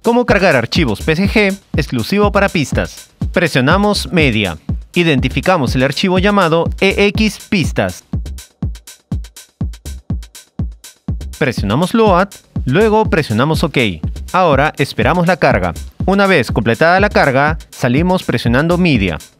Cómo cargar archivos PSG exclusivo para pistas. Presionamos Media. Identificamos el archivo llamado EXPistas. Presionamos Load, luego presionamos OK. Ahora esperamos la carga. Una vez completada la carga, salimos presionando Media.